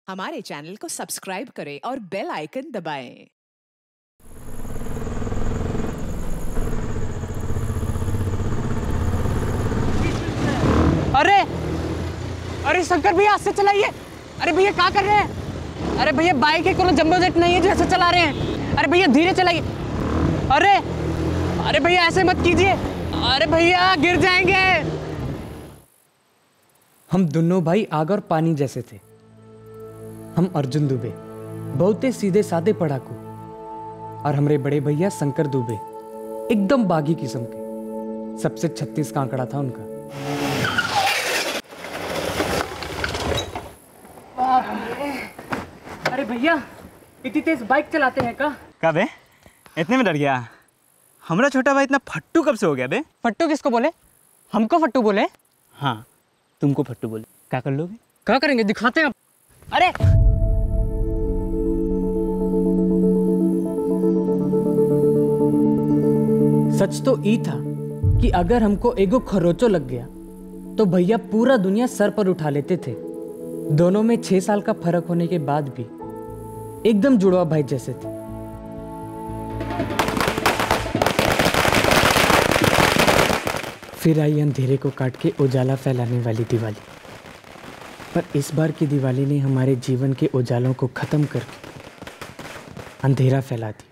हमारे चैनल को सब्सक्राइब करें और बेल आइकन दबाएं। अरे अरे शंकर भैया ऐसे चलाइए। अरे भैया क्या कर रहे हैं? अरे भैया बाइक है, कोनो जंबो जेट नहीं है जो ऐसे चला रहे हैं। अरे भैया धीरे चलाइए। अरे अरे भैया ऐसे मत कीजिए। अरे भैया गिर जाएंगे। हम दोनों भाई आग और पानी जैसे थे। हम अर्जुन दुबे बहुते सीधे साधे पढ़ाकू और हमारे बड़े भैया शंकर दुबे एकदम बागी किस्म के। सबसे 36 का आंकड़ा था उनका। अरे भैया इतनी तेज बाइक चलाते हैं का? कब है? इतने में डर गया? हमारा छोटा भाई इतना फट्टू कब से हो गया बे? फट्टू किसको बोले? हमको फट्टू बोले? हाँ तुमको फट्टू बोले। क्या कर लोगे? क्या करेंगे दिखाते हैं। अरे सच तो ई था कि अगर हमको एगो खरोचो लग गया तो भैया पूरा दुनिया सर पर उठा लेते थे। दोनों में 6 साल का फर्क होने के बाद भी एकदम जुड़वा भाई जैसे थे। फिर आई अंधेरे को काट के उजाला फैलाने वाली दिवाली। पर इस बार की दिवाली ने हमारे जीवन के उजालों को खत्म करके अंधेरा फैला दी।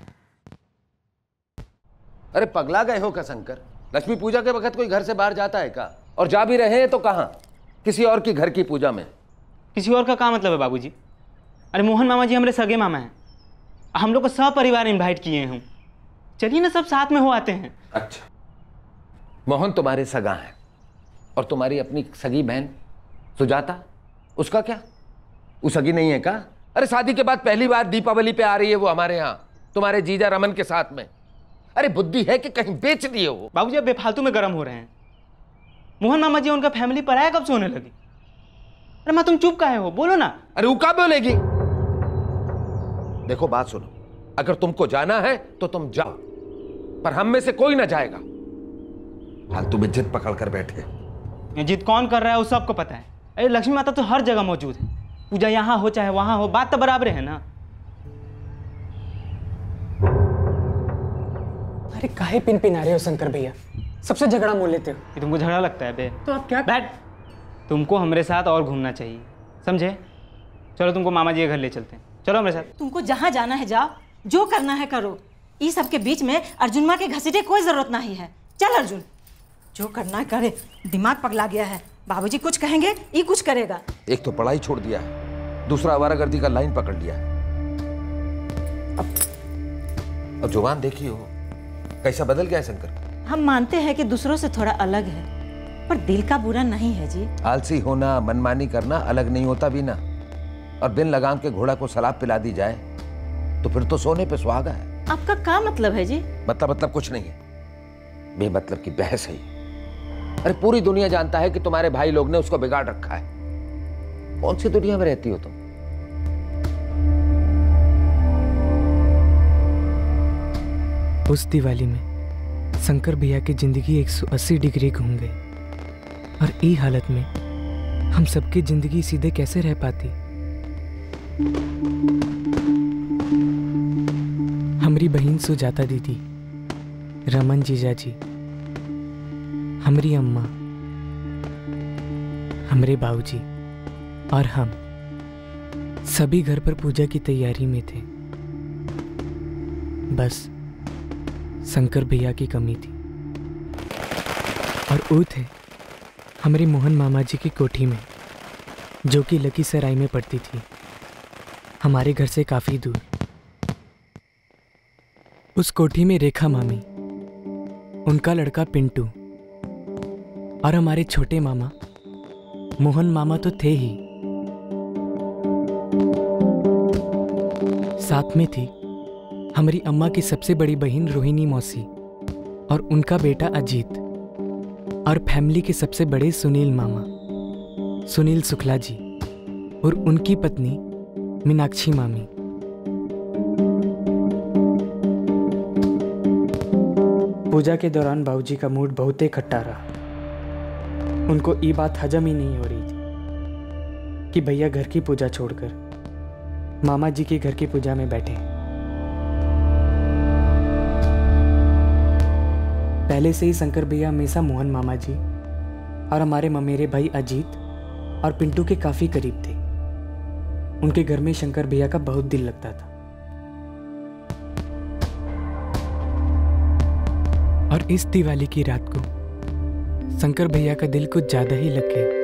अरे पगला गए हो क्या शंकर? लक्ष्मी पूजा के वक्त कोई घर से बाहर जाता है क्या? और जा भी रहे हैं तो कहाँ? किसी और की घर की पूजा में। किसी और का क्या मतलब है बाबूजी? अरे मोहन मामा जी हमारे सगे मामा हैं। हम लोग को सब परिवार इनवाइट किए हैं। चलिए ना सब साथ में हो आते हैं। अच्छा, मोहन तुम्हारे सगा है और तुम्हारी अपनी सगी बहन सुजाता, उसका क्या? वो सगी नहीं है क्या? अरे शादी के बाद पहली बार दीपावली पे आ रही है वो हमारे यहाँ तुम्हारे जीजा रमन के साथ में। अरे बुद्धि है कि कहीं बेच दिए हो? बाबूजी अब बेफालतू में गर्म हो रहे हैं। मोहन मामा जी उनका फैमिली पराया कब से होने लगी? अरे माँ तुम चुप काहे हो? बोलो ना। अरे वो क्या बोलेगी? देखो बात सुनो, अगर तुमको जाना है तो तुम जाओ, पर हम में से कोई ना जाएगा। फालतू में जिद पकड़ कर बैठे। ये जिद कौन कर रहा है वो सबको पता है। अरे लक्ष्मी माता तो हर जगह मौजूद है। पूजा यहाँ हो चाहे वहां हो, बात तो बराबर है ना। अरे काहे पिन पिन आ रहे हो शंकर भैया? सबसे झगड़ा मोल लेते हो। ये तुमको झगड़ा लगता है बे? तो आप क्या? बैठ। तुमको हमारे साथ और घूमना चाहिए, समझे? चलो तुमको मामा जी के घर ले चलते हैं। चलो हमारे साथ। तुमको जहाँ जाना है जाओ, जो करना है करो। इस सब के बीच में अर्जुन माँ के घसीटे कोई जरूरत नहीं है। चल अर्जुन, जो करना है करे। दिमाग पगला गया है। बाबूजी कुछ कहेंगे ये कुछ करेगा। एक तो पढ़ाई छोड़ दिया है, दूसरा आवारागर्दी का लाइन पकड़ लिया है। अब जुबान देखी हो कैसा बदल गया है शंकर। हम मानते हैं कि दूसरों से थोड़ा अलग है, पर दिल का बुरा नहीं है जी। आलसी होना, मनमानी करना अलग नहीं होता भी ना। और बिन लगाम के घोड़ा को शराब पिला दी जाए तो फिर तो सोने पे सुहागा है। आपका क्या मतलब है जी? मतलब कुछ नहीं है, बेमतलब की बहस है। अरे पूरी दुनिया जानता है कि तुम्हारे भाई लोग ने उसको बिगाड़ रखा है। कौन सी दुनिया में रहती हो तुम? उस दिवाली में शंकर भैया की जिंदगी 180 डिग्री घूम गई और ई हालत में हम सबकी जिंदगी सीधे कैसे रह पाती? हमारी बहन सुजाता दीदी, रमन जीजा जी, हमारी अम्मा, हमारे बाबूजी और हम सभी घर पर पूजा की तैयारी में थे। बस शंकर भैया की कमी थी। और वो थे हमारे मोहन मामा जी की कोठी में, जो कि लखीसराय में पड़ती थी, हमारे घर से काफ़ी दूर। उस कोठी में रेखा मामी, उनका लड़का पिंटू और हमारे छोटे मामा मोहन मामा तो थे ही, साथ में थी हमारी अम्मा की सबसे बड़ी बहन रोहिणी मौसी और उनका बेटा अजीत, और फैमिली के सबसे बड़े सुनील मामा, सुनील शुक्ला जी, और उनकी पत्नी मीनाक्षी मामी। पूजा के दौरान बाबूजी का मूड बहुत ही खट्टा रहा। उनको ये बात हजम ही नहीं हो रही थी कि भैया घर की पूजा छोड़कर मामा जी के घर की पूजा में बैठे। पहले से ही शंकर भैया हमेशा मोहन मामा जी और हमारे ममेरे भाई अजीत और पिंटू के काफी करीब थे। उनके घर में शंकर भैया का बहुत दिल लगता था। और इस दिवाली की रात को शंकर भैया का दिल कुछ ज्यादा ही लग गया।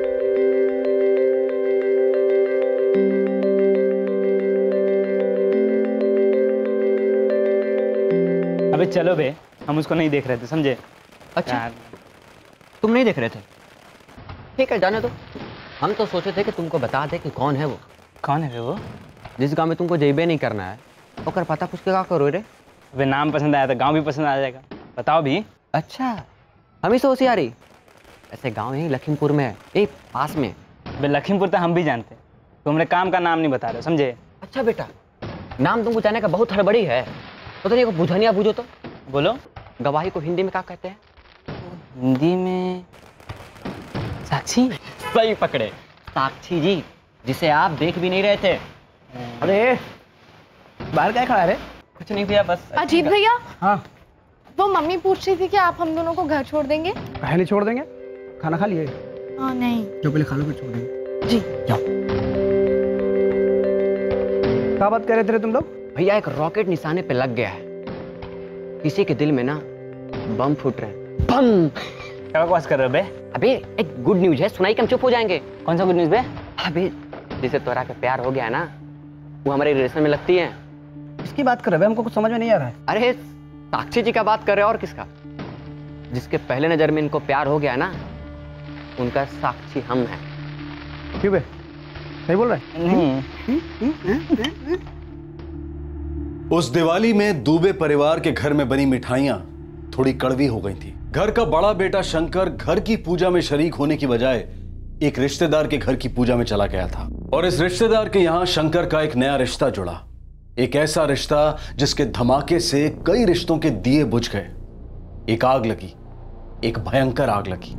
अबे चलो बे, हम उसको नहीं देख रहे थे, समझे? अच्छा यार, तुम नहीं देख रहे थे? ठीक है, जाने दो। हम तो सोचे थे कि तुमको बता दे कि कौन है वो। कौन है बे वो? जिस गांव में तुमको जेबे नहीं करना है ओकर पता पूछ के क्या करो रे? वे नाम पसंद आया तो गांव भी पसंद आ जाएगा। बताओ भी। अच्छा, हम ही से होशियारी। ऐसे गांव यही लखीमपुर में है, यही पास में। बे लखीमपुर तो हम भी जानते, तुमने काम का नाम नहीं बता रहे, समझे? अच्छा बेटा, नाम तुमको जाने का बहुत हड़बड़ी है। तो ये बुझनिया बुझो तो बोलो। गवाही को हिंदी में क्या कहते हैं? हिंदी में साक्षी। सही पकड़े, साक्षी जी, जिसे आप देख भी नहीं रहे थे। अरे बाहर क्या खड़ा है? कुछ नहीं भैया, बस। अजीत भैया, हाँ, वो मम्मी पूछ रही थी कि आप हम दोनों को घर छोड़ देंगे। पहले छोड़ देंगे। खाना खा लिए? हाँ नहीं। जो पहले खा लो फिर छोड़ देंगे। जी जाओ। क्या बात कर रहे थे तुम लोग? भैया एक रॉकेट निशाने पे लग गया है। किसी के दिल में ना बम फूट रहे हैं। बम। क्या बकवास कर रहे हो बे? अबे एक गुड न्यूज है, सुनाई के हम चुप हो जाएंगे। कौन सा गुड न्यूज़ बे? अबे जिसे तोरा के प्यार हो गया है ना, वो हमारे रिलेशन में लगती है। किसकी बात कर रहे हो? हमको कुछ समझ में नहीं आ रहा है। अरे साक्षी जी का बात कर रहे हो, और किसका? जिसके पहले नजर में इनको प्यार हो गया ना, उनका साक्षी हम हैं। क्यों बे, सही बोल रहे हैं? उस दिवाली में दुबे परिवार के घर में बनी मिठाइयां थोड़ी कड़वी हो गई थी। घर का बड़ा बेटा शंकर घर की पूजा में शरीक होने की बजाय एक रिश्तेदार के घर की पूजा में चला गया था, और इस रिश्तेदार के यहां शंकर का एक नया रिश्ता जुड़ा। एक ऐसा रिश्ता जिसके धमाके से कई रिश्तों के दिए बुझ गए। एक आग लगी, एक भयंकर आग लगी।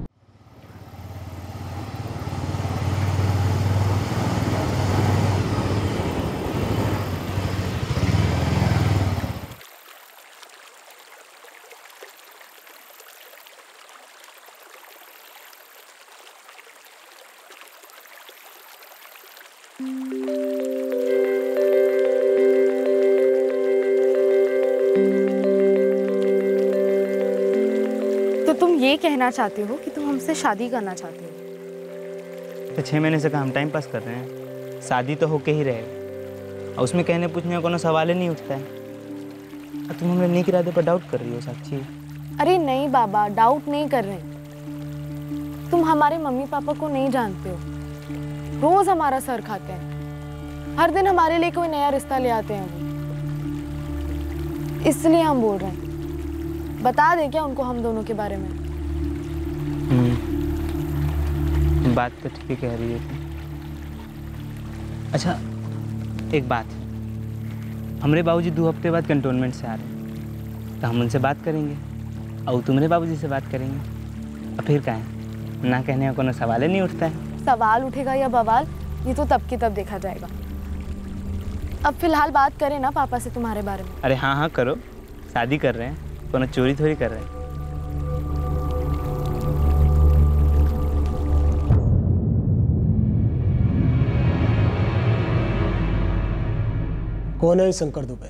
तो तुम ये कहना चाहते हो कि तुम हमसे शादी करना चाहते हो? तो 6 महीने से हम टाइम पास कर रहे हैं, शादी तो होके ही रहेगा। और उसमें कहने पूछने का कोनो सवाल ही नहीं उठता है। और तुम हमें नेक इरादे पर डाउट कर रही हो साक्षी। अरे नहीं बाबा, डाउट नहीं कर रहे। तुम हमारे मम्मी पापा को नहीं जानते हो। रोज हमारा सर खाते हैं, हर दिन हमारे लिए कोई नया रिश्ता ले आते हैं वो। इसलिए हम बोल रहे हैं, बता दे क्या उनको हम दोनों के बारे में? बात तो ठीक ही कह रही है। अच्छा एक बात, हमारे बाबूजी 2 हफ्ते बाद कंटोनमेंट से आ रहे हैं, तो हम उनसे बात करेंगे और तुम्हारे बाबूजी से बात करेंगे। और फिर क्या है, ना कहने का कोनो सवाल ही नहीं उठता है। सवाल उठेगा या बवाल, ये तो तब की तब देखा जाएगा। अब फिलहाल बात करें ना पापा से तुम्हारे बारे में। अरे हाँ हाँ करो, शादी कर रहे हैं, कोनो चोरी थोड़ी कर रहे हैं। कौन है शंकर दुबे?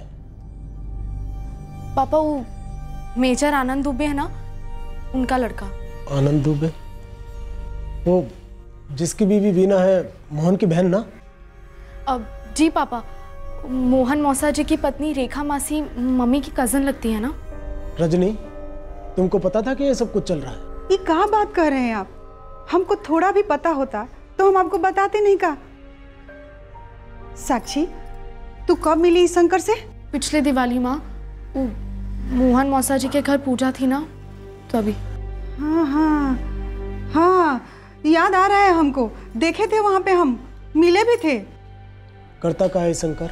पापा वो मेजर आनंद दुबे है ना, उनका लड़का। आनंद दुबे? वो जिसकी बीवी वीना है, मोहन की बहन ना? अब जी पापा, मोहन मौसा जी की पत्नी रेखा मासी मम्मी की कजन लगती है ना। रजनी, तुमको पता था कि ये सब कुछ चल रहा है? ये कहाँ बात कर रहे हैं आप? हमको थोड़ा भी पता होता तो हम आपको बताते नहीं का। साक्षी, तू कब मिली इस शंकर से? पिछले दिवाली माँ, वो मोहन मौसा जी के घर पूजा थी ना, तो अभी। हाँ हाँ हाँ, याद आ रहा है हमको। देखे थे वहां पे, हम मिले भी थे। करता का है शंकर?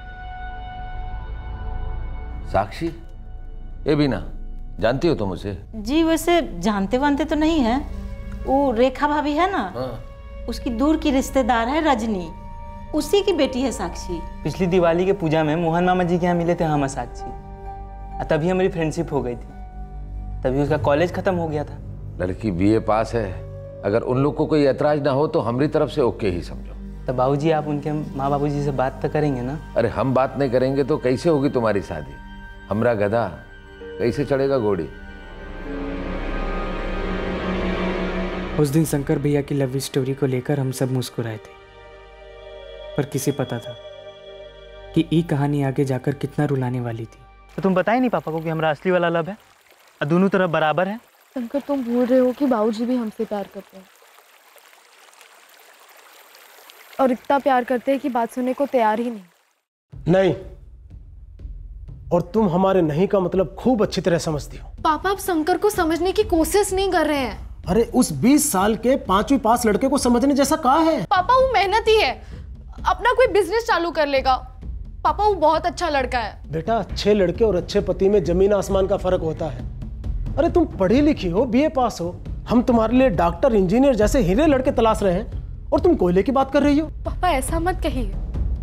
साक्षी, ये भी ना जानती हो तुम उसे? जी वैसे जानते वानते तो नहीं है। वो रेखा भाभी है ना, हाँ। उसकी दूर की रिश्तेदार है रजनी। उसी की बेटी है साक्षी। पिछली दिवाली के पूजा में मोहन मामा जी के यहाँ मिले थे हम साक्षी, तभी हमारी फ्रेंडशिप हो गई थी, तभी उसका कॉलेज खत्म हो गया था। लड़की बीए पास है, अगर उन लोग को कोई ऐतराज ना हो तो हमारी तरफ से ओके ही समझो। तो बाबूजी आप उनके माँ बाबू जी से बात तो करेंगे ना? अरे हम बात नहीं करेंगे तो कैसे होगी तुम्हारी शादी? हमरा गधा कैसे चढ़ेगा घोड़ी? उस दिन शंकर भैया की लव स्टोरी को लेकर हम सब मुस्कुराए थे, पर किसे पता था कि ये कहानी आगे जाकर कितना रुलाने वाली थी। तो तुम बताए नहीं पापा को कि हमारा असली वाला लव है और दोनों तरफ बराबर है? शंकर, तुम भूल रहे हो कि बाबूजी भी हमसे प्यार करते हैं, और इतना प्यार करते हैं कि बात सुनने को तैयार ही नहीं। और तुम हमारे नहीं का मतलब खूब अच्छी तरह समझती हो। पापा, आप शंकर को समझने की कोशिश नहीं कर रहे हैं। अरे उस 20 साल के 5वीं पास लड़के को समझने जैसा कहा है? पापा वो मेहनती है, अपना कोई बिजनेस चालू कर लेगा। पापा वो बहुत अच्छा लड़का है। बेटा, अच्छे लड़के और अच्छे पति में जमीन आसमान का फर्क होता है। अरे तुम पढ़ी लिखी हो, बीए पास हो, हम तुम्हारे लिए डॉक्टर इंजीनियर जैसे हीरे लड़के तलाश रहे हैं और तुम कोयले की बात कर रही हो। पापा ऐसा मत कहिए,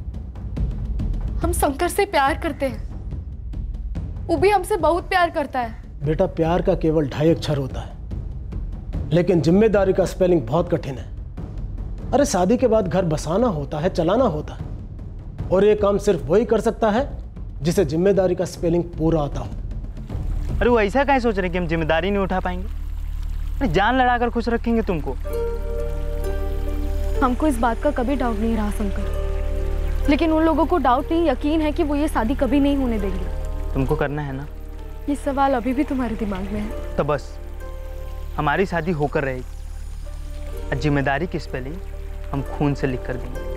हम शंकर से प्यार करते हैं, वो भी हमसे बहुत प्यार करता है। बेटा, प्यार का केवल 2.5 अक्षर होता है, लेकिन जिम्मेदारी का स्पेलिंग बहुत कठिन है। अरे शादी के बाद घर बसाना होता है, चलाना होता है, और ये काम सिर्फ वही कर सकता है जिसे जिम्मेदारी का स्पेलिंग पूरा आता हो। अरे वो ऐसा क्या सोच रहे हैं कि हम जिम्मेदारी नहीं उठा पाएंगे? अरे जान लड़ाकर खुश रखेंगे तुमको। हमको इस बात का कभी डाउट नहीं रहा शंकर, लेकिन उन लोगों को डाउट नहीं, यकीन है कि वो ये शादी कभी नहीं होने देंगे। तुमको करना है ना? ये सवाल अभी भी तुम्हारे दिमाग में है? तो बस हमारी शादी होकर रहेगी, और जिम्मेदारी की स्पेलिंग हम खून से लिख कर देंगे।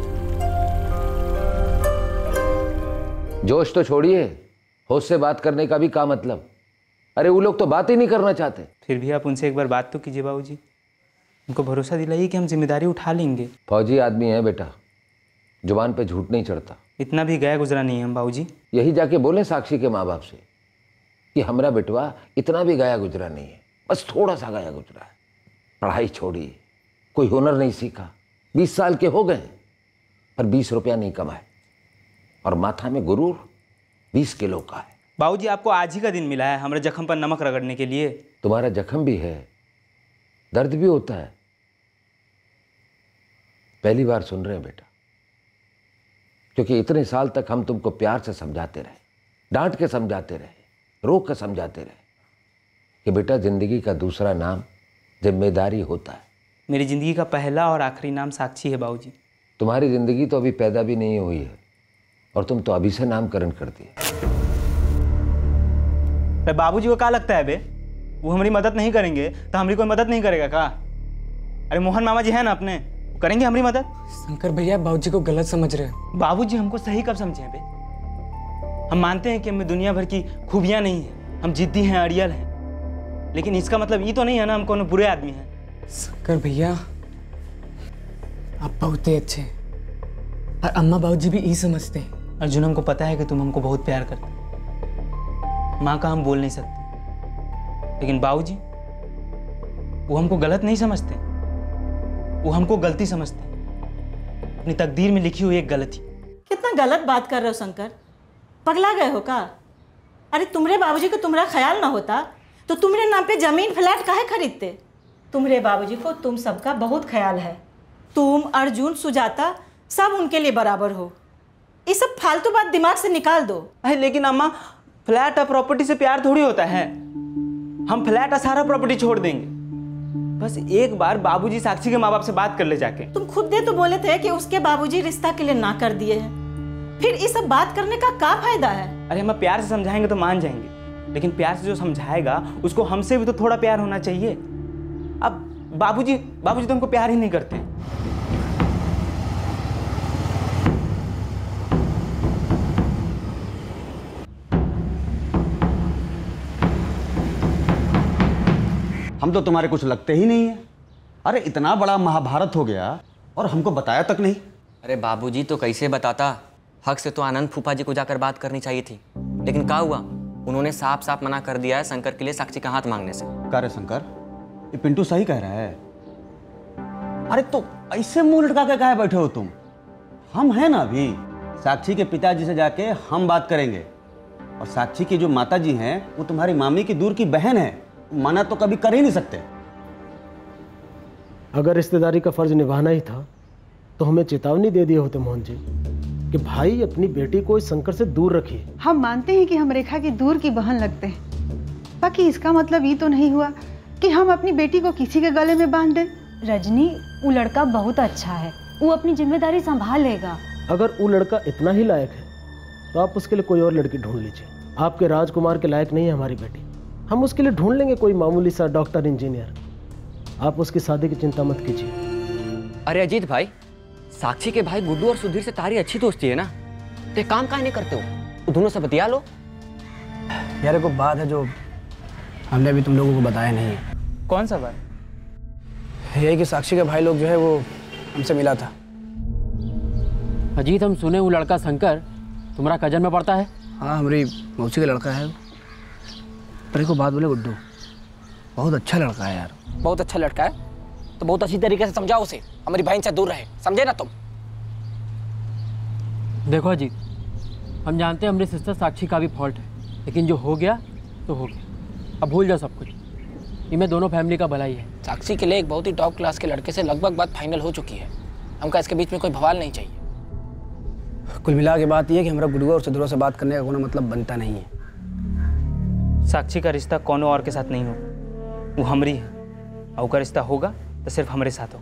जोश तो छोड़िए, होश से बात करने का भी क्या मतलब? अरे वो लोग तो बात ही नहीं करना चाहते। फिर भी आप उनसे एक बार बात तो कीजिए बाबूजी, उनको भरोसा दिलाइए कि हम जिम्मेदारी उठा लेंगे। फौजी आदमी है बेटा, जुबान पे झूठ नहीं चढ़ता। इतना भी गया गुजरा नहीं है हम बाबूजी। यही जाके बोले साक्षी के माँ बाप से कि हमारा बेटवा इतना भी गया गुजरा नहीं है, बस थोड़ा सा गया गुजरा है। पढ़ाई छोड़ी, कोई हुनर नहीं सीखा, 20 साल के हो गए पर 20 रुपया नहीं कमाए, और माथा में गुरूर 20 किलो का है। बाबूजी आपको आज ही का दिन मिला है हमारे जख्म पर नमक रगड़ने के लिए। तुम्हारा जख्म भी है, दर्द भी होता है। पहली बार सुन रहे हैं बेटा, क्योंकि इतने साल तक हम तुमको प्यार से समझाते रहे, डांट के समझाते रहे, रोक के समझाते रहे कि बेटा जिंदगी का दूसरा नाम जिम्मेदारी होता है। मेरी जिंदगी का पहला और आखिरी नाम साक्षी है बाबूजी। तुम्हारी जिंदगी तो अभी पैदा भी नहीं हुई है और तुम तो अभी से नामकरण कर दिए। बाबूजी को क्या लगता है बे, वो हमारी मदद नहीं करेंगे तो हमारी कोई मदद नहीं करेगा का? अरे मोहन मामा जी है ना अपने, वो करेंगे हमारी मदद। शंकर भैया बाबूजी को गलत समझ रहे हैं। बाबूजी हमको सही कब समझे बे? हम मानते हैं कि हमें दुनिया भर की खूबियां नहीं है, हम जिद्दी हैं, अड़ियल हैं, लेकिन इसका मतलब ये तो नहीं है ना हम कोनो बुरे आदमी हैं। शंकर भैया आप बहुत ही अच्छे हैं, और अम्मा बाबूजी भी यही समझते हैं। अर्जुन, हमको पता है कि तुम हमको बहुत प्यार करते, माँ का हम बोल नहीं सकते, लेकिन बाबूजी वो हमको गलत नहीं समझते, वो हमको गलती समझते हैं, अपनी तकदीर में लिखी हुई एक गलती। कितना गलत बात कर रहे हो शंकर, पगला गए हो का? अरे तुम्हारे बाबूजी को तुम्हारा ख्याल ना होता तो तुम्हारे नाम पे जमीन फ्लैट काहे खरीदते? तुम्हारे बाबूजी को तुम सबका बहुत ख्याल है, तुम, अर्जुन, सुजाता सब उनके लिए बराबर हो। ये सब फालतू बात दिमाग से निकाल दो। अरे लेकिन अम्मा, फ्लैट और प्रॉपर्टी से प्यार थोड़ी होता है। हम फ्लैट और सारा प्रॉपर्टी छोड़ देंगे, बस एक बार बाबूजी साक्षी के माँ बाप से बात कर ले जाके। तुम खुद दे तो बोले थे कि उसके बाबूजी रिश्ता के लिए ना कर दिए हैं, फिर ये सब बात करने का क्या फायदा है? अरे हम प्यार से समझाएंगे तो मान जाएंगे, लेकिन प्यार से जो समझाएगा उसको हमसे भी तो थोड़ा प्यार होना चाहिए। अब बाबूजी तो हमको प्यार ही नहीं करते। हम तो तुम्हारे कुछ लगते ही नहीं है। अरे इतना बड़ा महाभारत हो गया और हमको बताया तक नहीं। अरे बाबूजी तो कैसे बताता, हक से तो आनंद फूफा जी को जाकर बात करनी चाहिए थी, लेकिन क्या हुआ, उन्होंने साफ साफ मना कर दिया है शंकर के लिए साक्षी का हाथ मांगने से। क्या रे शंकर, ये पिंटू सही कह रहा है। अरे तो ऐसे मुंह लटका के काहे बैठे हो तुम? हम हैं ना अभी। साक्षी के पिताजी से जाके हम बात करेंगे। और साक्षी की जो माताजी हैं वो तुम्हारी मामी की दूर की बहन है, मना तो कभी कर ही नहीं सकते। अगर रिश्तेदारी का फर्ज निभाना ही था तो हमें चेतावनी दे दिए होते मोहन जी कि भाई अपनी बेटी को इस शंकर से दूर रखिए। हम मानते हैं कि हम रेखा की दूर की बहन लगते हैं, बाकी इसका मतलब ये तो नहीं हुआ कि हम अपनी बेटी को किसी के गले में बांध दें। रजनी, वो लड़का बहुत अच्छा है, वो अपनी जिम्मेदारी संभाल लेगा। अगर वो लड़का इतना ही लायक है तो आप उसके लिए कोई और लड़की ढूंढ लीजिए। आपके राजकुमार के लायक नहीं है हमारी बेटी, हम उसके लिए ढूंढ लेंगे कोई मामूली सा डॉक्टर इंजीनियर। आप उसकी शादी की चिंता मत कीजिए। अरे अजीत भाई, साक्षी के भाई गुड्डू और सुधीर से तारी अच्छी दोस्ती है ना, तो एक काम काहे नहीं करते हो, दोनों से बतिया लो। यार को बात है जो हमने अभी तुम लोगों को बताया नहीं है। कौन सा बात? यही कि साक्षी के भाई लोग जो है वो हमसे मिला था। अजीत, हम सुने वो लड़का शंकर तुम्हारा कजन में पड़ता है। हाँ, हमारी मौसी का लड़का है। पर को बात बोले गुड्डू, बहुत अच्छा लड़का है यार। बहुत अच्छा लड़का है तो बहुत अच्छी तरीके से समझाओ उसे, हमारी बहन से दूर रहे, समझे ना तुम? देखो अजीत, हम जानते हैं हमारी सिस्टर साक्षी का भी फॉल्ट है, लेकिन जो हो गया तो हो गया, अब भूल जाओ सब कुछ। ये में दोनों फैमिली का भलाई है। साक्षी के लिए एक बहुत ही टॉप क्लास के लड़के से लगभग बात फाइनल हो चुकी है, हमका इसके बीच में कोई बवाल नहीं चाहिए। कुल मिला के बात यह है कि हमारा गुडुआ और सुधुआ से बात करने का कोई मतलब बनता नहीं है। साक्षी का रिश्ता कोनो और के साथ नहीं हो, वो हमारी है, और का रिश्ता होगा तो सिर्फ हमारे साथ हो।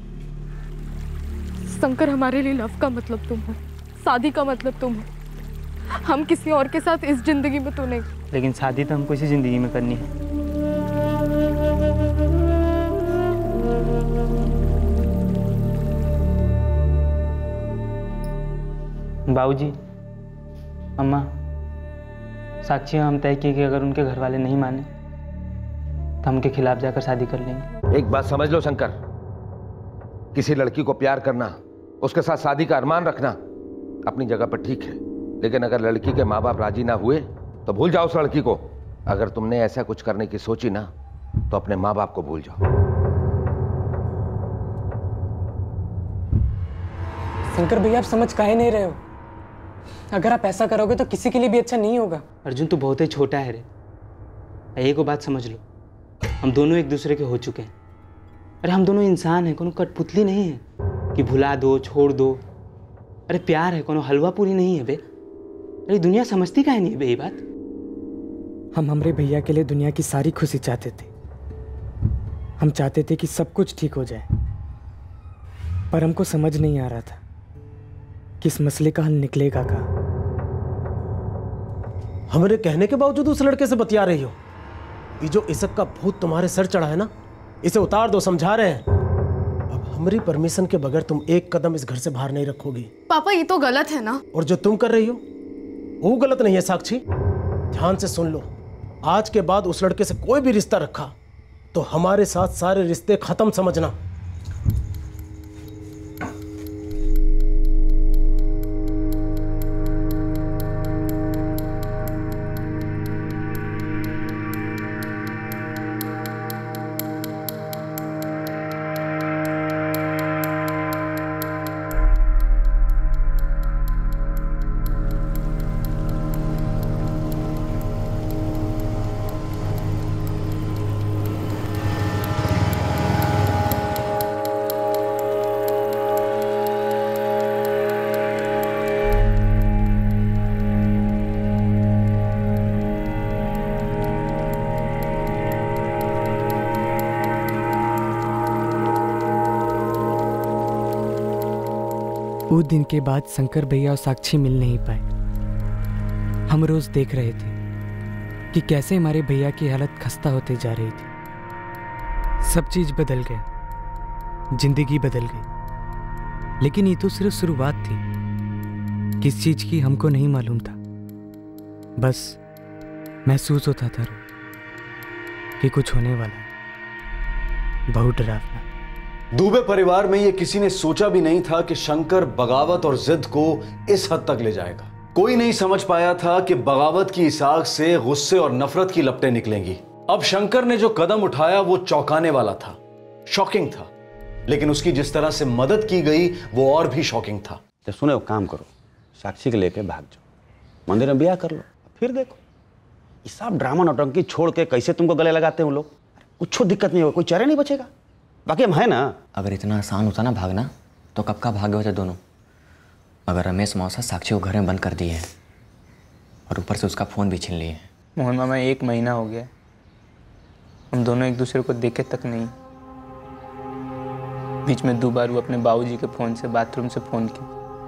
शंकर, हमारे लिए लव का मतलब तुम हो, शादी का मतलब तुम हो। हम किसी और के साथ इस जिंदगी में तो नहीं। लेकिन शादी तो हमको इसी जिंदगी में करनी है। बाबूजी, अम्मा, साक्षी हम तय किए कि अगर उनके घर वाले नहीं माने तो हम उनके खिलाफ जाकर शादी कर लेंगे। एक बात समझ लो शंकर, किसी लड़की को प्यार करना, उसके साथ शादी का अरमान रखना अपनी जगह पर ठीक है, लेकिन अगर लड़की के माँ बाप राजी ना हुए तो भूल जाओ उस लड़की को। अगर तुमने ऐसा कुछ करने की सोची ना तो अपने माँ बाप को भूल जाओ। शंकर भैया, आप समझ काहे नहीं रहे हो? अगर आप ऐसा करोगे तो किसी के लिए भी अच्छा नहीं होगा। अर्जुन, तू बहुत ही छोटा है रे, एक को बात समझ लो, हम दोनों एक दूसरे के हो चुके हैं। अरे हम दोनों इंसान हैं, कोनो कठपुतली नहीं है कि भुला दो छोड़ दो। अरे प्यार है, कोनो हलवा पूरी नहीं है बे। अरे दुनिया समझती काहे नहीं है बे ये बात? हम हमारे भैया के लिए दुनिया की सारी खुशी चाहते थे। हम चाहते थे कि सब कुछ ठीक हो जाए, पर हमको समझ नहीं आ रहा था कि इस मसले का हल निकलेगा का। हमारे कहने के बावजूद उस लड़के से बतिया रही हो। ये जो इज्जत का भूत तुम्हारे सर चढ़ा है ना, इसे उतार दो, समझा रहे हैं। अब हमारी परमिशन के बगैर तुम एक कदम इस घर से बाहर नहीं रखोगी। पापा, ये तो गलत है ना। और जो तुम कर रही हो वो गलत नहीं है साक्षी। ध्यान से सुन लो, आज के बाद उस लड़के से कोई भी रिश्ता रखा तो हमारे साथ सारे रिश्ते खत्म समझना। वो दिन के बाद शंकर भैया और साक्षी मिल नहीं पाए। हम रोज देख रहे थे कि कैसे हमारे भैया की हालत खस्ता होते जा रही थी। सब चीज बदल गया, जिंदगी बदल गई, लेकिन ये तो सिर्फ शुरुआत थी। किस चीज की हमको नहीं मालूम था, बस महसूस होता था कि कुछ होने वाला है, बहुत डरावना। दुबे परिवार में ये किसी ने सोचा भी नहीं था कि शंकर बगावत और जिद को इस हद तक ले जाएगा। कोई नहीं समझ पाया था कि बगावत की इस आग से गुस्से और नफरत की लपटें निकलेंगी। अब शंकर ने जो कदम उठाया वो चौंकाने वाला था, शॉकिंग था, लेकिन उसकी जिस तरह से मदद की गई वो और भी शॉकिंग था। तो सुनो, काम करो, साक्षी के लेके भाग जाओ, मंदिर में ब्याह कर लो, फिर देखो। ये सब ड्रामा नौटंकी छोड़ के कैसे तुमको गले लगाते हैं वो लोग। कुछ दिक्कत नहीं होगा, कोई चेहरा नहीं बचेगा। बाकी हम है ना। अगर इतना आसान होता ना भागना तो कब का भागे होते दोनों। अगर रमेश मौसा साक्षी को घर में बंद कर दिए हैं और ऊपर से उसका फ़ोन भी छीन लिए हैं। मोहन मामा 1 महीना हो गया, हम दोनों एक दूसरे को देखे तक नहीं। बीच में 2 बार वो अपने बाबूजी के फ़ोन से बाथरूम से फ़ोन की,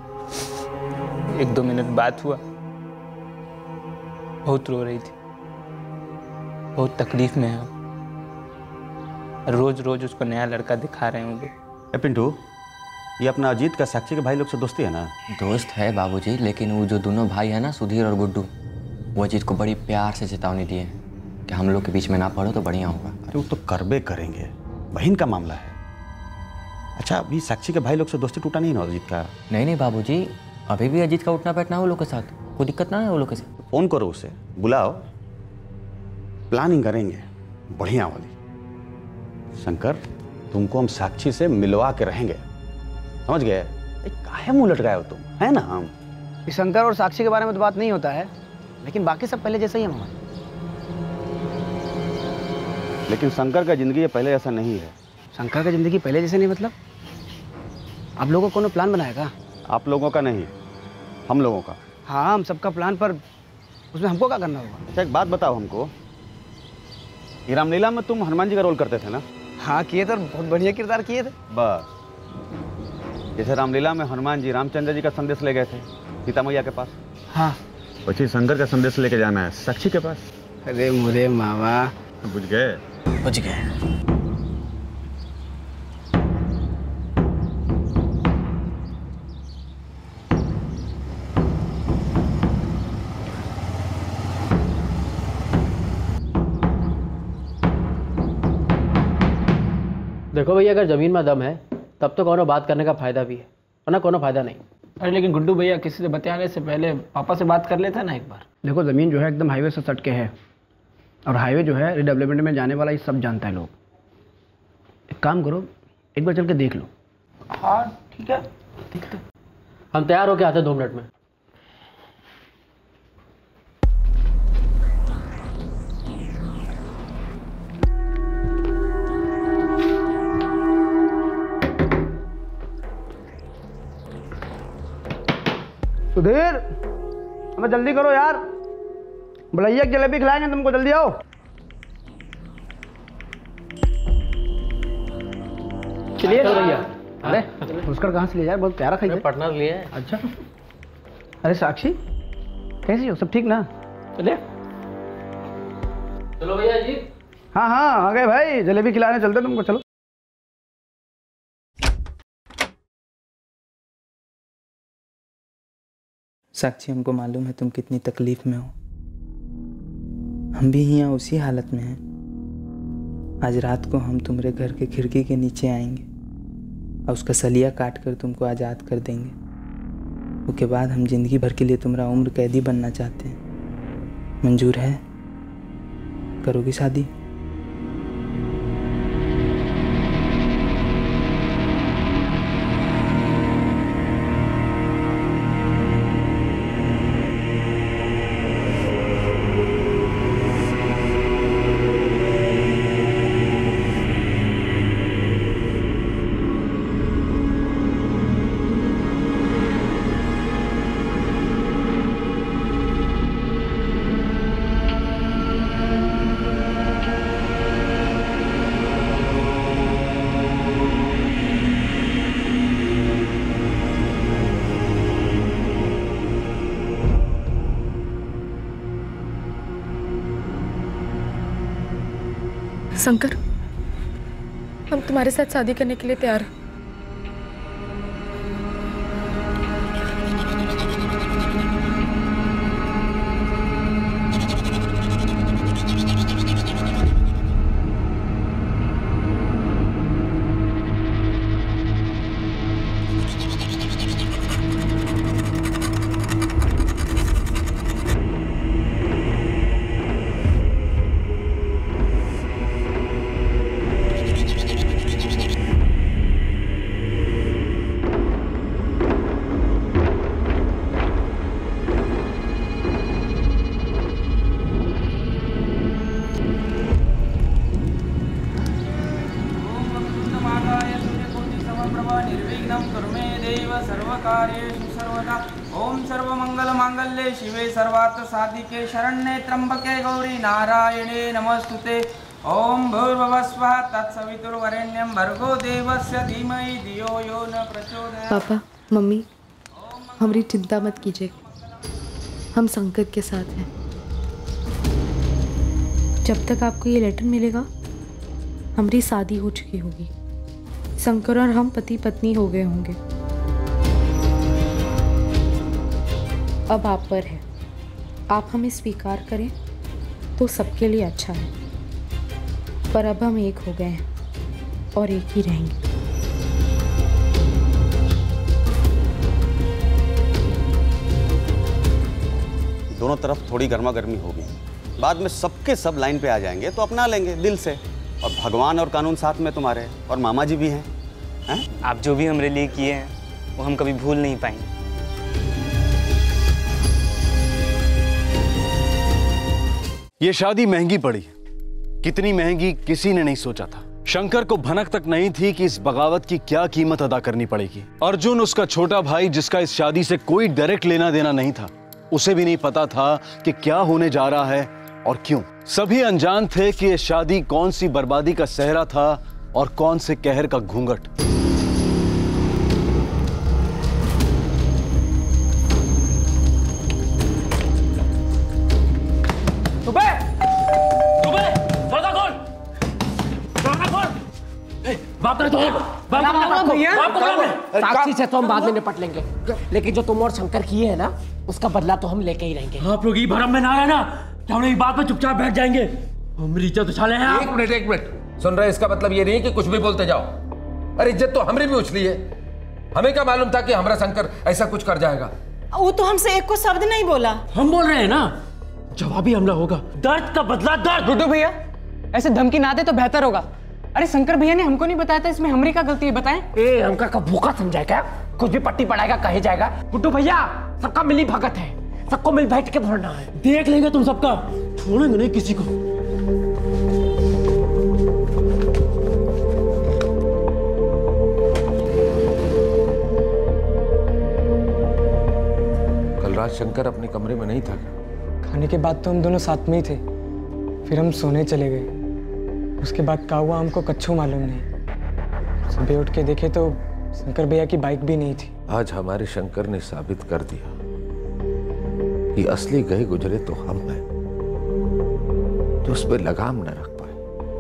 1-2 मिनट बात हुआ, बहुत रो रही थी, बहुत तकलीफ में है। रोज रोज उसको नया लड़का दिखा रहे हैं वो लोग। पिंटू, ये अपना अजीत का साक्षी के भाई लोग से दोस्ती है ना? दोस्त है बाबूजी, लेकिन वो जो दोनों भाई है ना, सुधीर और गुड्डू, वो अजीत को बड़ी प्यार से चेतावनी दिए कि हम लोग के बीच में ना पड़ो तो बढ़िया होगा। अरे वो तो करबे करेंगे, बहन का मामला है। अच्छा, अभी साक्षी के भाई लोग से दोस्ती टूटा नहीं ना अजीत का? नहीं बाबूजी, अभी भी अजीत का उठना बैठना वो लोग के साथ, कोई दिक्कत ना है वो लोग के साथ। फोन करो उसे, बुलाओ, प्लानिंग करेंगे बढ़िया वाली। शंकर, तुमको हम साक्षी से मिलवा के रहेंगे, समझ गए? काहे मुंह लटकाए हो तुम, है ना? हम शंकर और साक्षी के बारे में तो बात नहीं होता है, लेकिन बाकी सब पहले जैसा ही है मामा। लेकिन शंकर का जिंदगी पहले जैसा नहीं है। शंकर का जिंदगी पहले जैसे नहीं मतलब? आप लोगों को प्लान बनाएगा? आप लोगों का नहीं, हम लोगों का। हाँ, हम सबका प्लान, पर उसमें हमको क्या करना होगा? अच्छा, एक बात बताओ हमको, ये रामलीला में तुम हनुमान जी का रोल करते थे ना? हाँ किए थे, बहुत बढ़िया किरदार किए थे। बस जैसे रामलीला में हनुमान जी रामचंद्र जी का संदेश ले गए थे सीता मैया के पास, हाँ, वैसे शंकर का संदेश लेके जाना है साक्षी के पास। अरे मुझे मामा, बुझ गए? बुझ गए। देखो भैया, अगर ज़मीन में दम है तब तो कोनो बात करने का फ़ायदा भी है, वरना कोनो फ़ायदा नहीं। अरे लेकिन गुड्डू भैया, किसी से बतियाने से पहले पापा से बात कर लेता ना एक बार। देखो ज़मीन जो है एकदम हाईवे से सट के है, और हाईवे जो है रिडेवलपमेंट में जाने वाला, ये सब जानता है लोग। एक काम करो, एक बार चल के देख लो। हाँ ठीक है, देखते हम तैयार होके आते 2 मिनट में। सुधीर, हमें जल्दी करो यार, भलैया की जलेबी खिलाएंगे तुमको, जल्दी आओ। चलिए भैया। अरे पुष्कर कहाँ से ले जाए, बहुत प्यारा खाई। पटना लिए है। अच्छा, अरे साक्षी कैसी हो, सब ठीक ना? चलिए, चलो भैया जी। हाँ हाँ, आ गए भाई, जलेबी खिलाने चलते तुमको, चलो। साक्षी, हमको मालूम है तुम कितनी तकलीफ में हो, हम भी यहाँ उसी हालत में हैं। आज रात को हम तुम्हारे घर के खिड़की के नीचे आएंगे और उसका सलिया काट कर तुमको आज़ाद कर देंगे। उसके बाद हम जिंदगी भर के लिए तुम्हारा उम्र कैदी बनना चाहते हैं। मंजूर है? करोगी शादी? शंकर, हम तुम्हारे साथ शादी करने के लिए तैयार हैं। सर्वेषु सर्वदा। ओम सर्वमंगलमांगल्ये शिवे सर्वार्थ साधिके शरण्ये त्र्यंबके गौरी नारायणे नमस्तुते। ओम भूर्भुवः स्वः तत्सवितुर्वरेण्यं भर्गो देवस्य धीमहि धियो यो न प्रचोदयात्। पापा मम्मी हमारी चिंता मत कीजिए, हम शंकर के साथ हैं। जब तक आपको ये लेटर मिलेगा हमारी शादी हो चुकी होगी, शंकर और हम पति पत्नी हो गए होंगे। अब आप पर है, आप हमें स्वीकार करें तो सबके लिए अच्छा है, पर अब हम एक हो गए हैं और एक ही रहेंगे। दोनों तरफ थोड़ी गर्मा गर्मी होगी, बाद में सबके सब लाइन पे आ जाएंगे तो अपना लेंगे दिल से। और भगवान और कानून साथ में तुम्हारे, और मामा जी भी हैं। आप जो भी हमारे लिए किए हैं वो हम कभी भूल नहीं पाएंगे। ये शादी महंगी पड़ी, कितनी महंगी किसी ने नहीं सोचा था। शंकर को भनक तक नहीं थी कि इस बगावत की क्या कीमत अदा करनी पड़ेगी। अर्जुन उसका छोटा भाई, जिसका इस शादी से कोई डायरेक्ट लेना देना नहीं था, उसे भी नहीं पता था कि क्या होने जा रहा है और क्यों। सभी अनजान थे कि यह शादी कौन सी बर्बादी का सेहरा था और कौन से कहर का घूंघट। साक्षी से तो हम बाद में निपट लेंगे, लेकिन जो तुम और शंकर किए हैं ना उसका बदला तो हम लेके ही रहेंगे। आप लोग ये भरम में ना रहना कि हम लोग बात पे चुपचाप बैठ जाएंगे। हम इज्जत उछाले हैं। एक मिनट सुन रहे, इसका मतलब ये नहीं कि कुछ भी बोलते जाओ। अरे इज्जत तो हमरी भी उछली है। हमें क्या मालूम था कि हमारा शंकर ऐसा कुछ कर जाएगा। वो तो हमसे एक को शब्द नहीं बोला। हम बोल रहे हैं ना, जवाबी हमला होगा, दर्द का बदला दर्द। गुड्डू भैया ऐसे धमकी ना दे तो बेहतर होगा। अरे शंकर भैया ने हमको नहीं बताया था, इसमें हमारी क्या गलती है बताएं? हमका का भूखा समझाएगा, कुछ भी पट्टी पड़ाएगा कहे जाएगा। गुड्डू भैया सबका मिली भगत है, सबको मिल बैठ के भरना है। देख लेंगे तुम सबका, छोड़ेंगे नहीं किसी को। कल रात शंकर अपने कमरे में नहीं था। खाने के बाद तो हम दोनों साथ में ही थे, फिर हम सोने चले गए। उसके बाद क्या हुआ हमको कच्छू मालूम नहीं। सुबह उठ के देखे तो शंकर भैया की बाइक भी नहीं थी। आज हमारे शंकर ने साबित कर दिया कि असली गए गुजरे तो हम हैं, जो उस पर लगाम न रख पाए।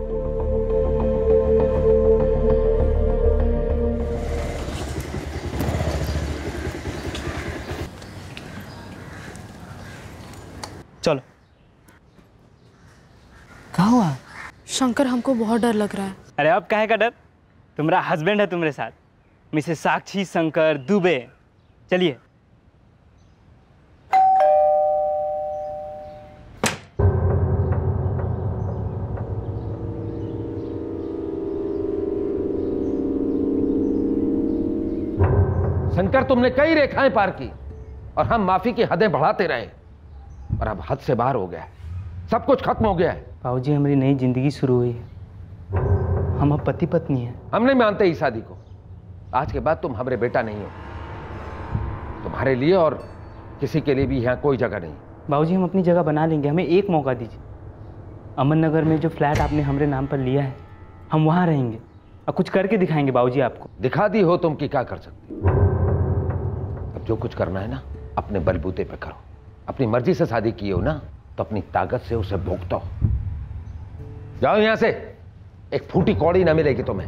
चलो। क्या हुआ? शंकर हमको बहुत डर लग रहा है। अरे अब काहे का डर, तुम्हारा हस्बैंड है तुम्हारे साथ, मिसेस साक्षी शंकर दुबे। चलिए। शंकर तुमने कई रेखाएं पार की और हम माफी की हदें बढ़ाते रहे, और अब हद से बाहर हो गया है, सब कुछ खत्म हो गया है। बाबूजी हमारी नई जिंदगी शुरू हुई है, हम अब पति पत्नी हैं। हम नहीं मानते इस शादी को। आज के बाद तुम हमारे बेटा नहीं हो। तुम्हारे लिए और किसी के लिए भी यहाँ कोई जगह नहीं। बाबूजी हम अपनी जगह बना लेंगे, हमें एक मौका दीजिए। अमन नगर में जो फ्लैट आपने हमारे नाम पर लिया है, हम वहाँ रहेंगे और कुछ करके दिखाएंगे बाबूजी आपको। दिखा दी हो तुम कि क्या कर सकते। अब जो कुछ करना है ना अपने बलबूते पे करो। अपनी मर्जी से शादी की हो ना तो अपनी ताकत से उसे भोगता हो। जाओ यहां से, एक फूटी कौड़ी ना मिलेगी तुम्हें।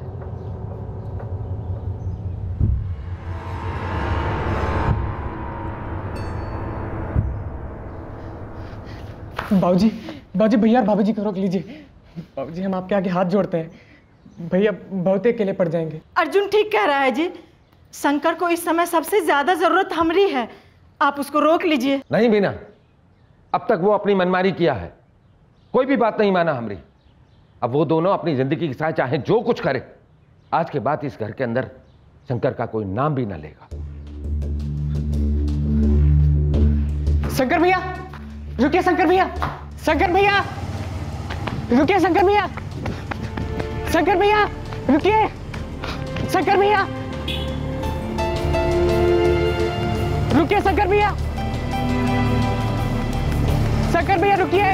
बाबूजी भैया और भाभी जी को रोक लीजिए। बाबूजी हम आपके आगे हाथ जोड़ते हैं, भैया बहुत अकेले पड़ जाएंगे। अर्जुन ठीक कह रहा है जी, शंकर को इस समय सबसे ज्यादा जरूरत हमारी है, आप उसको रोक लीजिए। नहीं बीना, अब तक वो अपनी मनमानी किया है, कोई भी बात नहीं माना हमारी। अब वो दोनों अपनी जिंदगी के साथ चाहे जो कुछ करे, आज के बाद इस घर के अंदर शंकर का कोई नाम भी ना लेगा। शंकर भैया रुकिए, शंकर भैया, शंकर भैया रुकिए, शंकर भैया, शंकर भैया रुकिए, शंकर भैया। रुकिए शंकर भैया, शंकर भैया रुकिए,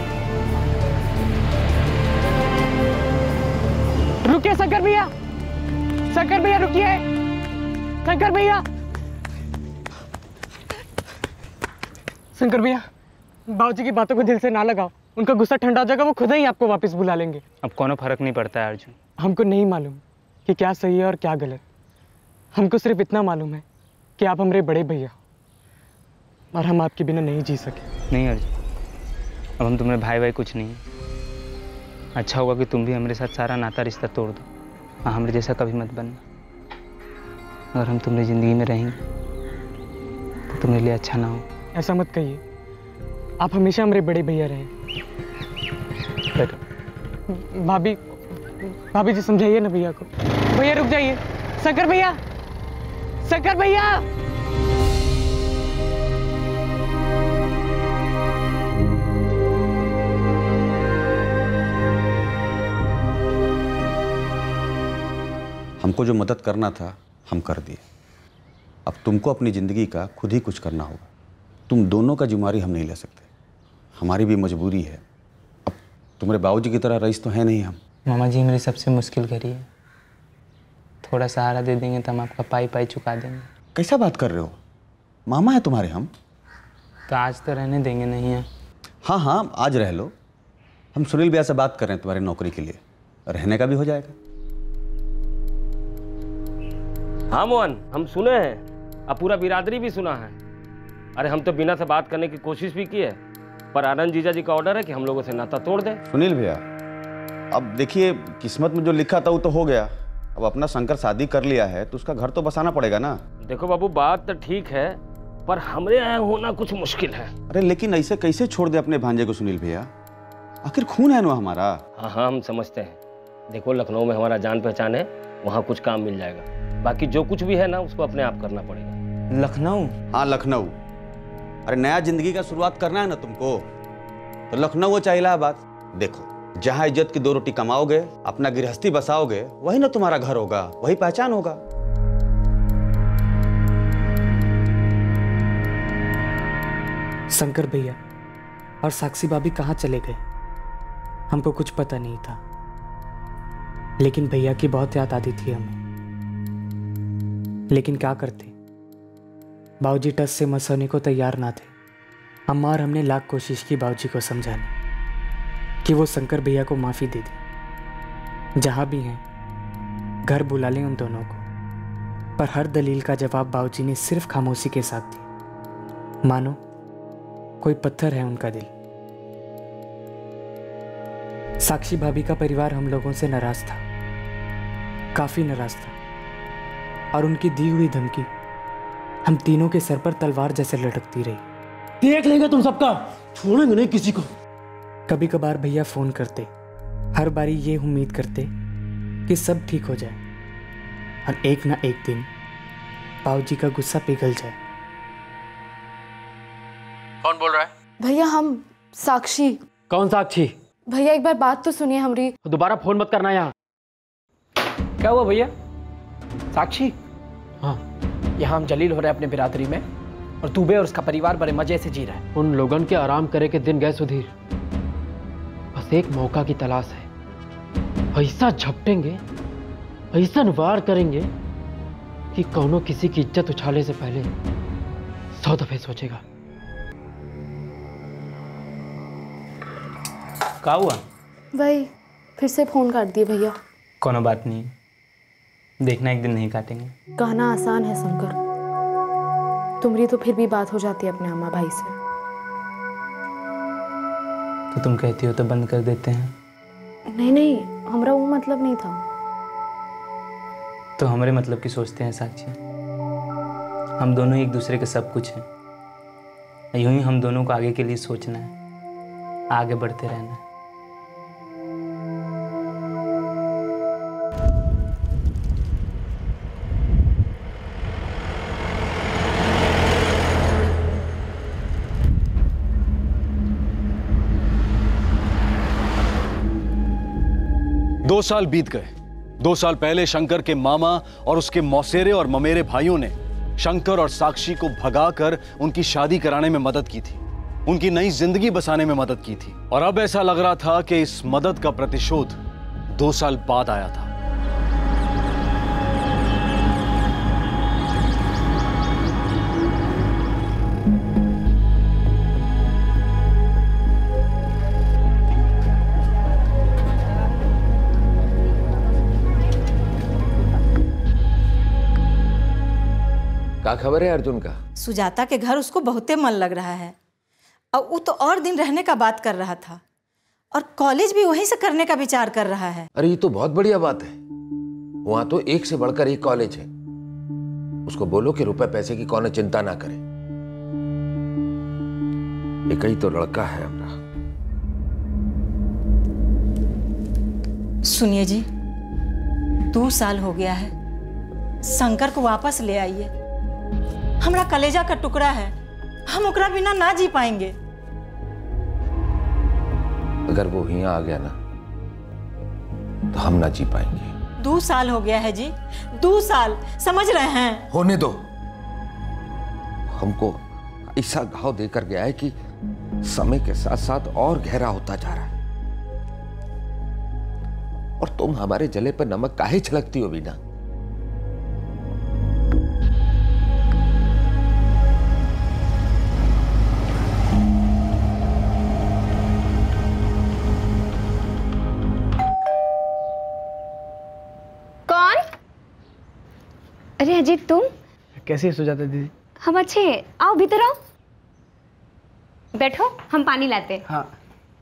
रुकिए शंकर भैया, शंकर भैया रुकिए, शंकर भैया, शंकर भैया बाबूजी की बातों को दिल से ना लगाओ, उनका गुस्सा ठंडा हो जाएगा, वो खुद ही आपको वापस बुला लेंगे। अब कोनो फर्क नहीं पड़ता है अर्जुन। हमको नहीं मालूम कि क्या सही है और क्या गलत, हमको सिर्फ इतना मालूम है कि आप हमारे बड़े भैया और हम आपके बिना नहीं जी सके। नहीं अर्जुन, अब हम तुम्हारे भाई भाई कुछ नहीं। अच्छा होगा कि तुम भी हमारे साथ सारा नाता रिश्ता तोड़ दो और हमारे जैसा कभी मत बनना। अगर हम तुम्हारी ज़िंदगी में रहेंगे तो तुम्हारे लिए अच्छा ना हो। ऐसा मत कहिए, आप हमेशा हमारे बड़े भैया रहे। भाभी, भाभी जी समझाइए ना भैया को। भैया रुक जाइए, शंकर भैया, शंकर भैया। हमको जो मदद करना था हम कर दिए। अब तुमको अपनी ज़िंदगी का खुद ही कुछ करना होगा। तुम दोनों का जिम्मेदारी हम नहीं ले सकते, हमारी भी मजबूरी है। अब तुम्हारे बाबूजी की तरह रईस तो है नहीं हम। मामा जी मेरी सबसे मुश्किल घड़ी है, थोड़ा सहारा दे देंगे तो हम आपका पाई पाई चुका देंगे। कैसा बात कर रहे हो, मामा है तुम्हारे हम। तो आज तो रहने देंगे नहीं है? हाँ हाँ आज रह लो। हम सुनील भैया से बात कर रहे हैं तुम्हारी नौकरी के लिए, रहने का भी हो जाएगा। हाँ मोहन, हम सुने हैं, अब पूरा बिरादरी भी सुना है। अरे हम तो बिना से बात करने की कोशिश भी की है, पर आनंद जीजा जी का ऑर्डर है कि हम लोगों से नाता तोड़ दें। सुनील भैया अब देखिए, किस्मत में जो लिखा था वो तो हो गया। अब अपना शंकर शादी कर लिया है तो उसका घर तो बसाना पड़ेगा ना। देखो बाबू, बात तो ठीक है, पर हमरे यहाँ होना कुछ मुश्किल है। अरे लेकिन ऐसे कैसे छोड़ दे अपने भांजे को सुनील भैया, आखिर खून है ना हमारा। हाँ हाँ हम समझते हैं। देखो लखनऊ में हमारा जान पहचान है, वहाँ कुछ काम मिल जाएगा। बाकी जो कुछ भी है ना उसको अपने आप करना पड़ेगा। लखनऊ? हाँ लखनऊ। अरे नया जिंदगी का शुरुआत करना है ना तुमको, तो लखनऊ वो चाहिए इलाहाबाद। देखो जहाँ इज्जत की दो रोटी कमाओगे, अपना गृहस्थी बसाओगे, वही ना तुम्हारा घर होगा, वही पहचान होगा। शंकर भैया और साक्षी भाभी कहाँ चले गए, हमको कुछ पता नहीं था, लेकिन भैया की बहुत याद आती थी हमें। लेकिन क्या करते, बाबूजी टस से मसोने को तैयार ना थे। अम्मा और हमने लाख कोशिश की बाबूजी को समझाने कि वो शंकर भैया को माफ़ी दे दे, जहाँ भी हैं घर बुला लें उन दोनों को। पर हर दलील का जवाब बाबूजी ने सिर्फ खामोशी के साथ दिया, मानो कोई पत्थर है उनका दिल। साक्षी भाभी का परिवार हम लोगों से नाराज था, काफी नाराज था, और उनकी दी हुई धमकी हम तीनों के सर पर तलवार जैसे लटकती रही। देख लेंगे तुम सबका, छोड़ेंगे नहीं किसी को। कभी कभार भैया फोन करते, हर बारी ये उम्मीद करते कि सब ठीक हो जाए और एक ना एक दिन बाबूजी का गुस्सा पिघल जाए। कौन बोल रहा है? भैया हम साक्षी। कौन साक्षी? भैया एक बार बात तो सुनिए हमारी। दोबारा फोन मत करना यहाँ। क्या हुआ भैया? साक्षी? हाँ, यहाँ हम जलील हो रहे हैं अपने बिरादरी में, और दुबे और उसका परिवार बड़े मजे से जी रहा है। उन लोगन के आराम करे के दिन गए सुधीर, बस एक मौका की तलाश है। ऐसा झपटेंगे, ऐसा वार करेंगे कि कौनो किसी की इज्जत उछाले से पहले 100 दफे सोचेगा। क्या हुआ? वही फिर से फोन काट दिए भैया। कोनो बात नहीं, देखना एक दिन नहीं काटेंगे। कहना आसान है शंकर, तुम्हारी तो फिर भी बात हो जाती है अपने अम्मा भाई से। तो तुम कहती हो तो बंद कर देते हैं? नहीं नहीं, हमारा वो मतलब नहीं था। तो हमारे मतलब की सोचते हैं साक्षी। हम दोनों एक दूसरे के सब कुछ हैं, यूं ही हम दोनों को आगे के लिए सोचना है, आगे बढ़ते रहना है। दो साल बीत गए। 2 साल पहले शंकर के मामा और उसके मौसेरे और ममेरे भाइयों ने शंकर और साक्षी को भगाकर उनकी शादी कराने में मदद की थी, उनकी नई जिंदगी बसाने में मदद की थी। और अब ऐसा लग रहा था कि इस मदद का प्रतिशोध 2 साल बाद आया था। क्या खबर है अर्जुन का? सुजाता के घर उसको बहुते मन लग रहा है और वो तो और दिन रहने का बात कर रहा था और कॉलेज भी वहीं से करने का विचार कर रहा है। अरे ये तो बहुत बढ़िया बात है। वहां तो एक से बढ़कर एक कॉलेज है। उसको बोलो कि रुपए पैसे की कौन चिंता ना करे। एक ही तो लड़का है अपना। सुनिए जी, 2 साल हो गया है, शंकर को वापस ले आइए। हमरा कलेजा का टुकड़ा है, हम ओकरा बिना ना जी पाएंगे। अगर वो यहाँ आ गया ना तो हम ना जी पाएंगे। 2 साल हो गया है जी, 2 साल, समझ रहे हैं? होने दो। हमको ऐसा घाव देकर गया है कि समय के साथ साथ और गहरा होता जा रहा है। और तुम हमारे जले पर नमक काहे छिड़कती हो बीना? अरे अजीत, तुम कैसी है सुजाता दीदी? हम अच्छे हैं, आओ भीतर आओ, बैठो, हम पानी लाते हैं। हाँ।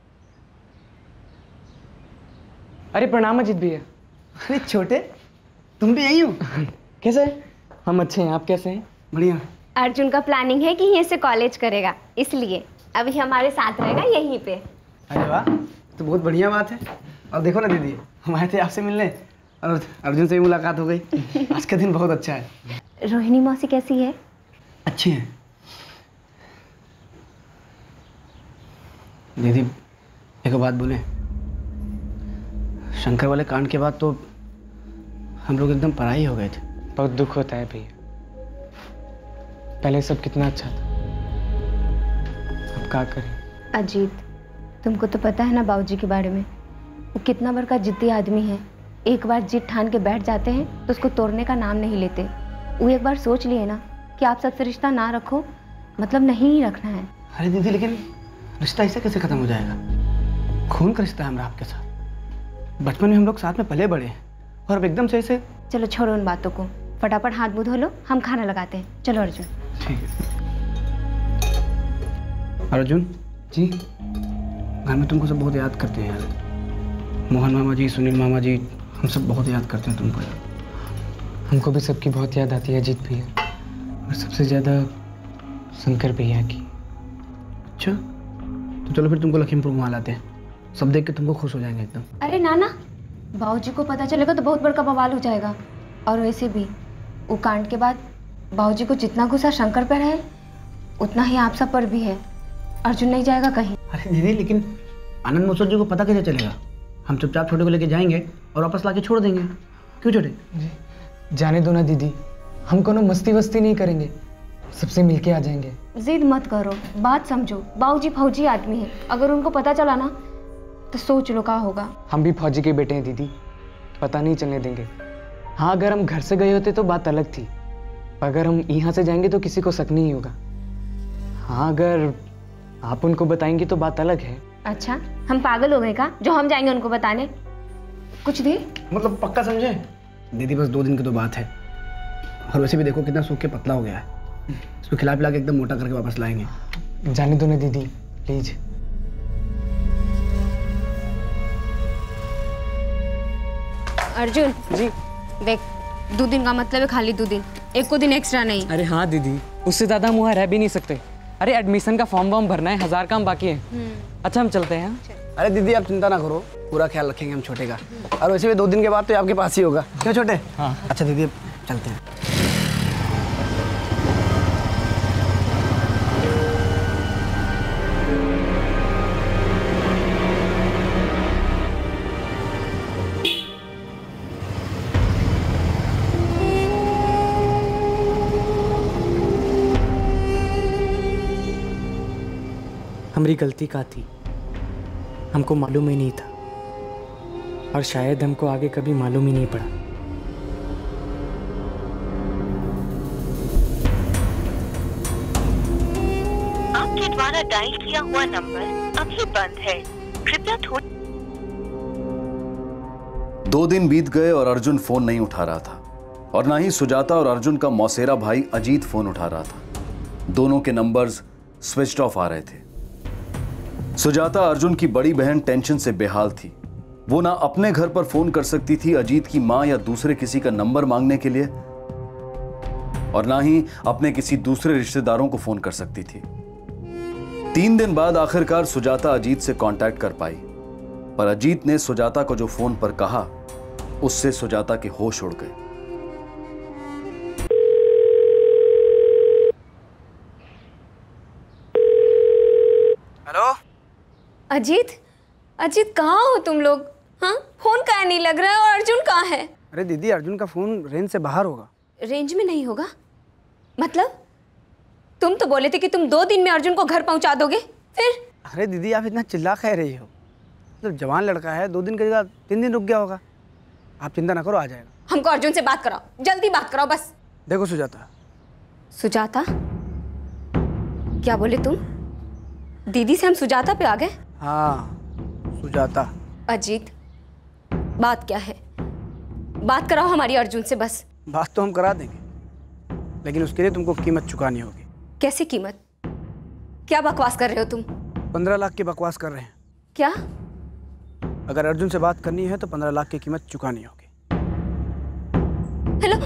अरे प्रणाम अजीत भैया। अरे छोटे, तुम भी यही हो? कैसे? हम अच्छे हैं, आप कैसे हैं? बढ़िया। अर्जुन का प्लानिंग है कि यहीं से कॉलेज करेगा, इसलिए अभी हमारे साथ रहेगा यहीं पे। अरे वाह, तो बहुत बढ़िया बात है। और देखो ना दीदी, हम आए थे आपसे मिलने और अर्जुन से भी मुलाकात हो गई। आज का दिन बहुत अच्छा है। रोहिणी मौसी कैसी है? अच्छी है दीदी। एक बात बोले, शंकर वाले कांड के बाद तो हम लोग एकदम पराई हो गए थे। बहुत दुख होता है भैया, पहले सब कितना अच्छा था, अब क्या करें। अजीत, तुमको तो पता है ना बाबूजी के बारे में, वो कितना बड़का जिद्दी आदमी है। एक बार जिद ठान के बैठ जाते हैं तो उसको तोड़ने का नाम नहीं लेते। वो एक बार सोच लिए ना कि आप सबसे रिश्ता ना रखो, मतलब नहीं ही रखना है। अरे दीदी, लेकिन रिश्ता ऐसे कैसे खत्म हो जाएगा? खून का रिश्ता है हमारा आपके साथ। बचपन में हम लोग साथ में पले बड़े हैं और अब एकदम से ऐसे। चलो छोड़ो उन बातों को, फटाफट हाथ मुंह धो लो, हम खाना लगाते हैं। चलो अर्जुन। ठीक है। अर्जुन जी, घर में तुमको सब बहुत याद करते हैं यार। मोहन मामा जी, सुनील मामा जी, हम सब बहुत याद करते हैं तुमको यार। हमको भी सबकी बहुत याद आती है अजीत भैया, और सबसे ज़्यादा शंकर भैया की। अच्छा, तो चलो फिर तुमको लखीमपुर घुमा लाते हैं, सब देख के तुमको खुश हो जाएंगे एकदम। अरे नाना, बाबूजी को पता चलेगा तो बहुत बड़का बवाल हो जाएगा। और वैसे भी वो कांड के बाद बाबूजी को जितना गुस्सा शंकर पर है उतना ही आप सब पर भी है। अर्जुन नहीं जाएगा कहीं। अरे दीदी, लेकिन आनंद महोत्सव जी को पता कैसे चलेगा? हम चुपचाप छोटे को लेके जाएंगे और वापस लाके छोड़ देंगे। क्यों छोटे? जाने दो ना दीदी, हम कोनो मस्ती वस्ती नहीं करेंगे, सबसे मिलके आ जाएंगे। जिद मत करो, बात समझो। बाबूजी फौजी आदमी है, अगर उनको पता चला ना तो सोच लो क्या होगा। हम भी फौजी के बेटे हैं दीदी, पता नहीं चलने देंगे। हाँ, अगर हम घर से गए होते तो बात अलग थी, अगर हम यहाँ से जाएंगे तो किसी को शक नहीं होगा। हाँ, अगर आप उनको बताएंगे तो बात अलग है। अच्छा, हम पागल हो गए का जो हम जाएंगे उनको बताने? कुछ देर मतलब पक्का समझे दीदी, बस 2 दिन की तो बात है। और वैसे भी देखो कितना सूख के पतला हो गया है, इसको खिला पिला के एकदम मोटा करके वापस लाएंगे। जाने दो ना दीदी प्लीज। अर्जुन जी, देख 2 दिन का मतलब है खाली 2 दिन, 1 को दिन एक्स्ट्रा नहीं। अरे हाँ दीदी, उससे ज़्यादा हम वहाँ रह भी नहीं सकते। अरे एडमिशन का फॉर्म वॉर्म भरना है, 1000 काम बाकी है। अच्छा, हम चलते हैं। अरे दीदी, आप चिंता ना करो, पूरा ख्याल रखेंगे हम छोटे का। और वैसे भी 2 दिन के बाद तो आपके पास ही होगा। क्यों छोटे? हाँ। अच्छा दीदी, चलते हैं। हमारी गलती का थी, हमको मालूम ही नहीं था और शायद हमको आगे कभी मालूम ही नहीं पड़ा। आपके द्वारा डायल किया हुआ नंबर अभी बंद है, कृपया थोड़ी। 2 दिन बीत गए और अर्जुन फोन नहीं उठा रहा था और ना ही सुजाता और अर्जुन का मौसेरा भाई अजीत फोन उठा रहा था। दोनों के नंबर्स स्विच्ड ऑफ आ रहे थे। सुजाता अर्जुन की बड़ी बहन टेंशन से बेहाल थी। वो ना अपने घर पर फोन कर सकती थी अजीत की मां या दूसरे किसी का नंबर मांगने के लिए और ना ही अपने किसी दूसरे रिश्तेदारों को फोन कर सकती थी। 3 दिन बाद आखिरकार सुजाता अजीत से कांटेक्ट कर पाई, पर अजीत ने सुजाता को जो फोन पर कहा उससे सुजाता के होश उड़ गए। हेलो अजीत, अजीत कहाँ हो तुम लोग? हाँ, फोन कहाँ नहीं लग रहा है और अर्जुन कहाँ है? अरे दीदी, अर्जुन का फोन रेंज से बाहर होगा। रेंज में नहीं होगा मतलब? तुम तो बोले थे कि तुम 2 दिन में अर्जुन को घर पहुंचा दोगे, फिर? अरे दीदी, आप इतना चिल्ला कह रही हो। मतलब जवान लड़का है, 2 दिन की जगह 3 दिन रुक गया होगा। आप चिंता ना करो, आ जाएगा। हमको अर्जुन से बात कराओ, जल्दी बात कराओ बस। देखो सुजाता। सुजाता? क्या बोले तुम? दीदी से हम सुजाता पे आ गए? हाँ, सुजाता। अजीत, बात क्या है? बात कराओ हमारी अर्जुन से बस। बात तो हम करा देंगे, लेकिन उसके लिए तुमको कीमत चुकानी होगी। कैसी कीमत? क्या बकवास कर रहे हो तुम? 15 लाख की बकवास कर रहे हैं। क्या? अगर अर्जुन से बात करनी है तो 15 लाख की कीमत चुकानी होगी। हेलो,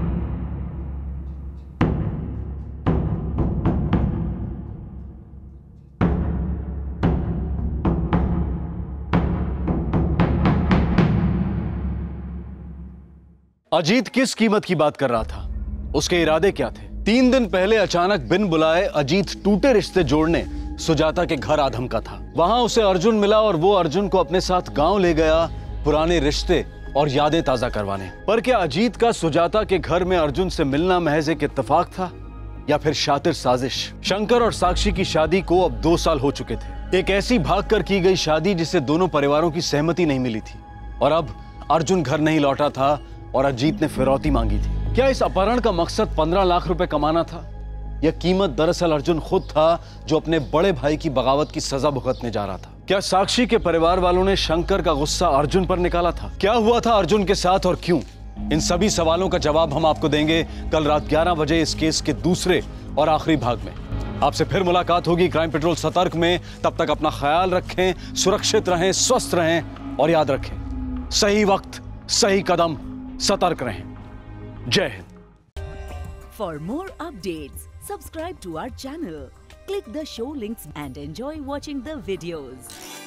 अजीत किस कीमत की बात कर रहा था? उसके इरादे क्या थे? 3 दिन पहले अचानक बिन बुलाए अजीत टूटे रिश्ते जोड़ने सुजाता के घर आधमका था। वहां उसे अर्जुन मिला और वो अर्जुन को अपने साथ गांव ले गया पुराने रिश्ते और यादें ताजा करवाने। पर क्या अजीत का सुजाता के घर में अर्जुन से मिलना महज एक इत्तेफाक था या फिर शातिर साजिश? शंकर और साक्षी की शादी को अब 2 साल हो चुके थे। एक ऐसी भागकर की गई शादी जिसे दोनों परिवारों की सहमति नहीं मिली थी और अब अर्जुन घर नहीं लौटा था और अजीत ने फिरौती मांगी थी। क्या इस अपहरण का मकसद 15 लाख रुपए कमाना था? यह कीमत दरअसल अर्जुन खुद था जो अपने बड़े भाई की बगावत की सजा भुगतने जा रहा था। क्या साक्षी के परिवार वालों ने शंकर का गुस्सा अर्जुन पर निकाला था? क्या हुआ था अर्जुन के साथ और क्यों? इन सभी सवालों का जवाब हम आपको देंगे कल रात 11 बजे इस केस के दूसरे और आखिरी भाग में। आपसे फिर मुलाकात होगी क्राइम पेट्रोल सतर्क में। तब तक अपना ख्याल रखें, सुरक्षित रहें, स्वस्थ रहें और याद रखें, सही वक्त सही कदम, सतर्क रहें। जय Hind. For more updates, subscribe to our channel, click the show links and enjoy watching the videos.